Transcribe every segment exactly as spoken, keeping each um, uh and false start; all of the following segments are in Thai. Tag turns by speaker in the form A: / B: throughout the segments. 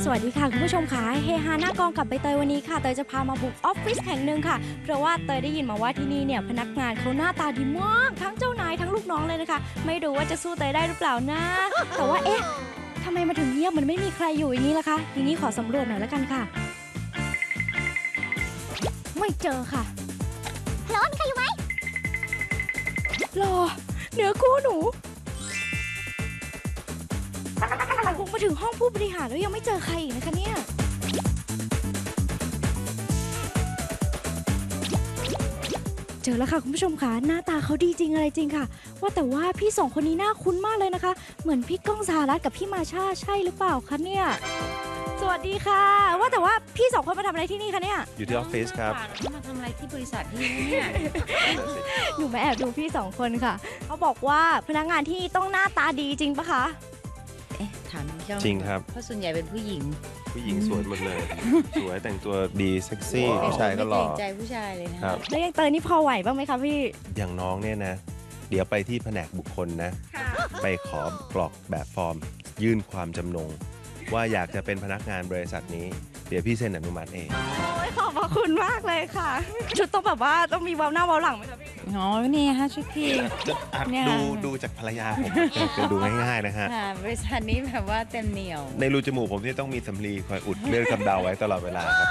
A: วัสดีค่ะคุณผู้ชมค่ะเฮฮาหน้ากองกับใบเตยวันนี้ค่ะเตยจะพามาบุกออฟฟิศแห่งหนึ่งค่ะเพราะว่าเตยได้ยินมาว่าที่นี่เนี่ยพนักงานเขาหน้าตาดีมากทั้งเจ้านายทั้งลูกน้องเลยนะคะไม่รู้ว่าจะสู้เตยได้หรือเปล่านะแต่ว่าเอ๊ะทำไมมาถึงเงียบมันไม่มีใครอยู่อย่างนี้ล่ะคะทีนี้ขอสำรวจหน่อยแล้วกันค่ะไม่เจอค่ะรอมีใครอยู่ไหมรอเหนือคู่หนูบุกมาถึงห้องผู้บริหารแล้วยังไม่เจอใครอีกนะคะเนี่ยเจอแล้วค่ะคุณผู้ชมค่ะหน้าตาเขาดีจริงอะไรจริงค่ะว่าแต่ว่าพี่สองคนนี้น่าคุ้นมากเลยนะคะเหมือนพี่ก้องสหรัฐกับพี่มาชาใช่หรือเปล่าคะเนี่ยสวัสดีค่ะว่าแต่ว่าพี่สองคนมาทำอะไรที่นี่คะเนี่ย
B: อยู่ที่ออฟฟิศครับ
C: มาทำอะไรที่บริษัทที่นี่เนี่ย
A: หนูมาแอบดูพี่สองคนค่ะเขาบอกว่าพนักงานที่นี่ต้องหน้าตาดีจริงปะคะ
C: เอ๊ะถามเจ้า
B: จริงครับ
C: เพราะส่วนใหญ่เป็นผู้หญิง
B: ผู้หญิงสวยหมดเลยสวยแต่งตัวดีเซ็กซี่ผู้ชายก็หล่อ
C: ไม่เกรงใจผู้ชายเลยนะครับ
A: แล้วยังเตยนี่พอไหวบ้างไหมคะพี่
B: อย่างน้องเนี่ยนะเดี๋ยวไปที่แผนกบุคคลนะไปขอกรอกแบบฟอร์มยื่นความจำนงว่าอยากจะเป็นพนักงานบริษัทนี้เดี๋ยวพี่เซ็นอนุมัติเอง
A: โอ้ยขอบพระคุณมากเลยค่ะชุดต้องแบบว่าต้องมีเว้าหน้าเว้าหลังไหมคะพี่
C: อ๋อนี่ฮะชุดพี่
B: ดูดูจากภรรยาผมเป็นดูง่ายๆนะฮะ
C: บริษัทนี้แบบว่าเต็มเหนียว
B: ในรูจมูกผมที่ต้องมีสำลีคอยอุดเลือดกำเดาไว้ตลอดเวลาครับ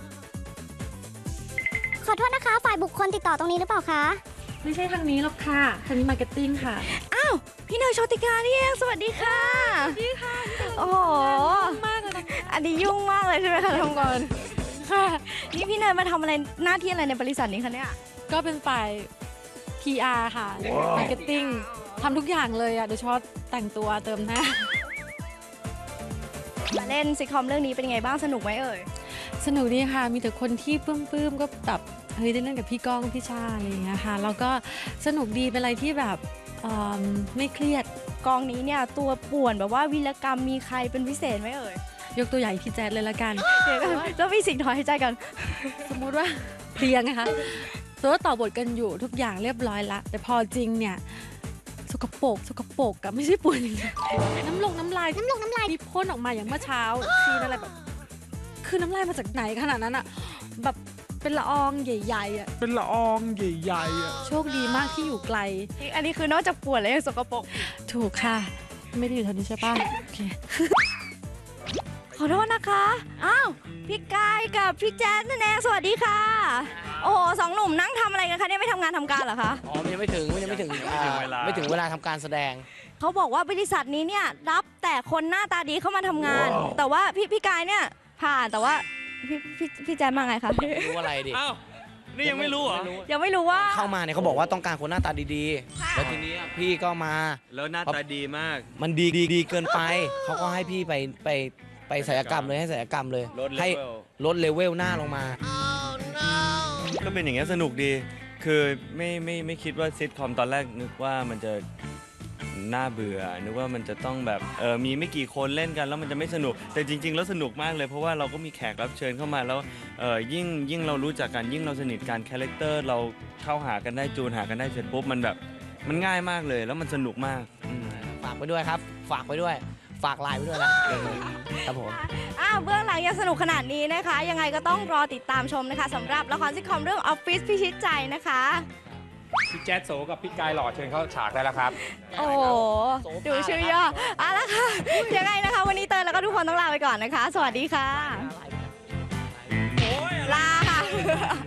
A: ขอโทษนะคะฝ่ายบุคคลติดต่อตรงนี้หรือเปล่าคะ
D: ไม่ใช่ทางนี้หรอกค่ะทางนี้มาร์เก็ตติ้งค่ะ
A: อ้าวพี่เนยโชติกานี่เองสวัสดีค่ะ
D: สวัสดีค่ะ
A: โอ้โห
D: มากเลย
A: อันนี้ยุ่งมากเลยใช่ไหมคะทำก่อนค่ะนี่พี่เนยมาทำอะไรหน้าที่อะไรในบริษัทนี้คะเนี่ย
D: ก็เป็นฝ่าย พี อาร์ ค่ะมาร์เก็ตติ้งทำทุกอย่างเลยอ่ะโดยเฉพาะแต่งตัวเติมหน้า
A: มาเล่นซิทคอมเรื่องนี้เป็นไงบ้างสนุกไหมเอ่ย
D: สนุกดีค่ะมีแต่คนที่ปลื้มๆก็แบบเฮ้ยได้เล่นกับพี่ก้องพี่ชาอะไรอย่างเงี้ยค่ะแล้วก็สนุกดีเป็นอะไรที่แบบไม่เครียด
A: กองนี้เนี่ยตัวป่วนแบบว่าวีรกรรมมีใครเป็นพิเศษไหมเอ่ย
D: ยกตัวอย่างพี่แจ๊ดเลยละกัน
A: แล้วมีสิ่งถอยหายใจกัน
D: สมมุติว่าเพลียงนะคะตัวต่อบทกันอยู่ทุกอย่างเรียบร้อยละแต่พอจริงเนี่ยสกปรกสกปรกกับไม่ใช่ป่วนอย่างเดียวน้ำลงน้ำลาย
A: น้ำลงน้ำลาย
D: มีพ่นออกมาอย่างเมื่อเช้าซีนอะไรแบบคือน้ำลายมาจากไหนขนาดนั้นอะแบบเป็นละอองใหญ่ๆอ่ะ
E: เป็นละอองใหญ่ๆอ่ะ
D: โชคดีมากที่อยู่ไกล
A: อันนี้คือนอกจากปวดแล้วยังสกปรก
D: ถูกค่ะไม่ได้อยู่แถวนี้ใช่ป่ะโอเค
A: ขอโทษนะคะอ้าวพี่กายกับพี่แจ๊ดนั่นเองสวัสดีค่ะโอ้โหสองหนุ่มนั่งทำอะไรกันคะเนี่ยไม่ทำงานทำการเหรอคะ
E: อ๋อยังไม่ถึงยังไม่ถึงไม่ถึงเวลาทำการแสดง
A: เขาบอกว่าบริษัทนี้เนี่ยรับแต่คนหน้าตาดีเข้ามาทำงานแต่ว่าพี่พี่กายเนี่ยผ่านแต่ว่าพี่พี่พี่แจ๊ดมาไงคะ
E: รู้อะไรดิ
F: อ้าวนี่ยังไม่รู้เหรอ
A: ยังไม่รู้ว่า
E: เข้ามาเนี่ยเขาบอกว่าต้องการคนหน้าตาดีๆแล้วทีนี้พี่ก็มา
F: แล้วหน้าตาดีมาก
E: มันดีดีดีเกินไปเขาก็ให้พี่ไปไปไปศัลยกรรมเลยให้ศัลยกรรมเลยให้ลดเลเวลหน้าลงมา
F: ก็เป็นอย่างเงี้ยสนุกดีคือไม่ไม่ไม่คิดว่าซิทคอมตอนแรกนึกว่ามันจะน่าเบื่อนึกว่ามันจะต้องแบบเออมีไม่กี่คนเล่นกันแล้วมันจะไม่สนุกแต่จริงๆแล้วสนุกมากเลยเพราะว่าเราก็มีแขกรับเชิญเข้ามาแล้วเออยิ่งยิ่งเรารู้จักกันยิ่งเราสนิทกันคาแรคเตอร์เราเข้าหากันได้จูนหากันได้เสร็จปุ๊บมันแบบมันง่ายมากเลยแล้วมันสนุกมาก
E: ฝากไปด้วยครับฝากไปด้วยฝากไลน์ไปด้วยนะครับผม
A: อ้าวเบื้องหลังยังสนุกขนาดนี้นะคะยังไงก็ต้องรอติดตามชมนะคะสำหรับละครซิทคอมเรื่องออฟฟิศพิชิตใจนะคะ
G: พี่แจ๊ดโสกับพี่กายหล่อเชิญเข้าฉากได้แล้วครับ
A: โอ้ดูชื่อย่อเอาละค่ะยังไงนะคะวันนี้เตยแล้วก็ทุกคนต้องลาไปก่อนนะคะสวัสดีค่ะลาค่ะ